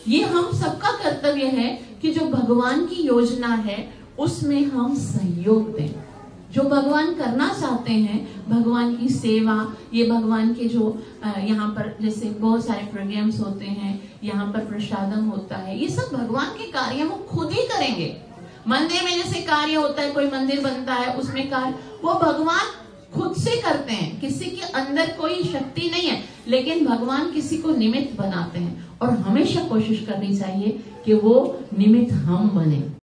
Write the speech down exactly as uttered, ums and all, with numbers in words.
ये हम सबका कर्तव्य है कि जो भगवान की योजना है उसमें हम सहयोग दें। जो भगवान करना चाहते हैं, भगवान की सेवा, ये भगवान के जो यहाँ पर जैसे बहुत सारे प्रोग्राम्स होते हैं, यहाँ पर प्रसादम होता है, ये सब भगवान के कार्य वो खुद ही करेंगे। मंदिर में जैसे कार्य होता है, कोई मंदिर बनता है, उसमें कार्य वो भगवान खुद से करते हैं, किसी के अंदर कोई शक्ति नहीं है, लेकिन भगवान किसी को निमित्त बनाते हैं और हमेशा कोशिश करनी चाहिए कि वो निमित्त हम बने।